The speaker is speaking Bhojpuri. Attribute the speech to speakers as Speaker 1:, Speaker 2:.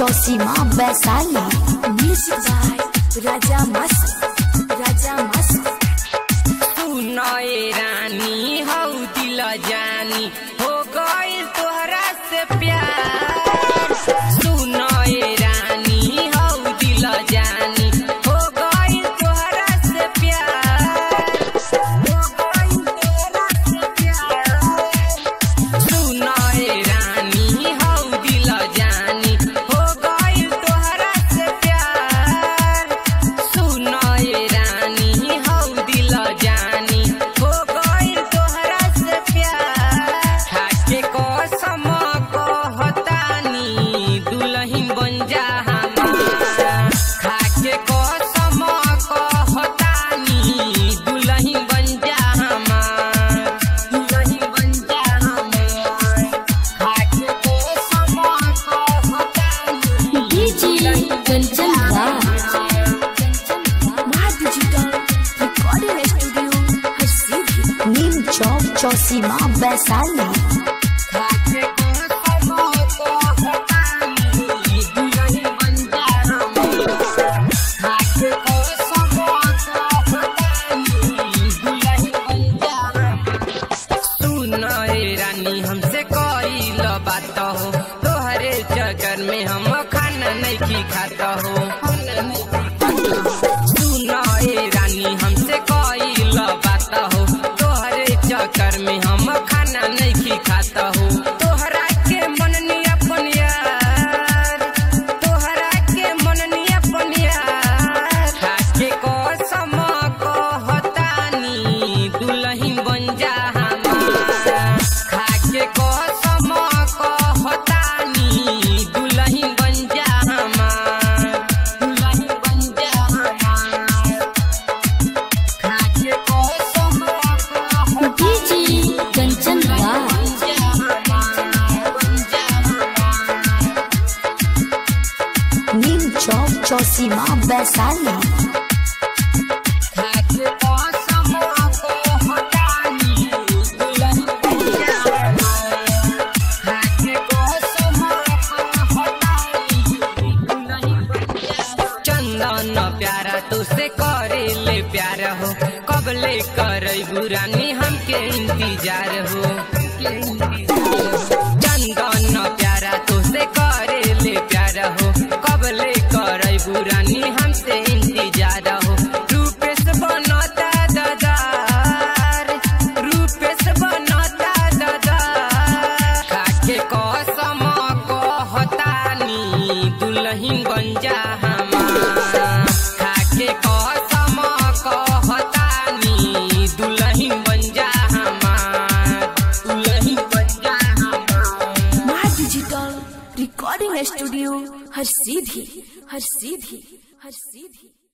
Speaker 1: चौसीमा वैशाली। Music by Raja Mast.
Speaker 2: सुनाए रानी हौ दिल जानी हो गइल तोहरा से प्यार। सुनाए रानी हौ दिल जानी हो गइल तोहरा से प्यार। सुनाए रानी हौ दिल जानी हो गइल तोहरा से प्यार। सुनाए रानी हौ दिल जानी हो गइल तोहरा से प्यार। खाके कसम कहतानी दुल्हन बन जा हमार। खाके कसम कहतानी दुल्हन बन जा हमार। दुल्हन बन जा हमार। खाके कसम कहतानी
Speaker 1: DJ Kanchan digital recording studio Harsiddhi, Neem Chowk Chausima Vaishali.
Speaker 2: खाके कसम कहतानी दुल्हन बन जा हमार। खाके कसम कहतानी दुल्हन बन जा हमार। सुनाए रानी हमसे कइल बात हो तोहरे चक्कर में हम खाना नहीं खाता हो। सुनाए रानी हमसे कइल बात हो तोहरे चक्कर में हम खाना नहीं खाता हो। तोहरा के मननी अपन यार। तोहरा के मननी अपन यार। खाके कसम कहतानी दुल्हन बन जा हमार। खाके कसम कहतानी दुल्हन बन जा हमार। दुल्हन बन जा हमार। खाके कसम
Speaker 1: डीजे कंचन नीम चौक चौसीमा वैशाली।
Speaker 2: खाके कसम कहतानी दुल्हन बन जा हमार। खाके कसम कहतानी दुल्हन बन जा हमार। चंदन प्यारा तुझसे करे ले प्यार हो कबले करई बुरानी हमके इंतजार हो। चंदन प्यारा तुझसे करे ले प्यार हो कबले करई बुरानी हमसे इंतजार हो। रूपेश बनता दादार। रूपेश बनता दादार। खाके कसम कहतानी दुल्हन बन जा हमार। खाके कसम कहतानी दुल्हन बन जा हमार। दुल्हन बन जा हमार।
Speaker 1: Digital recording studio Harsiddhi.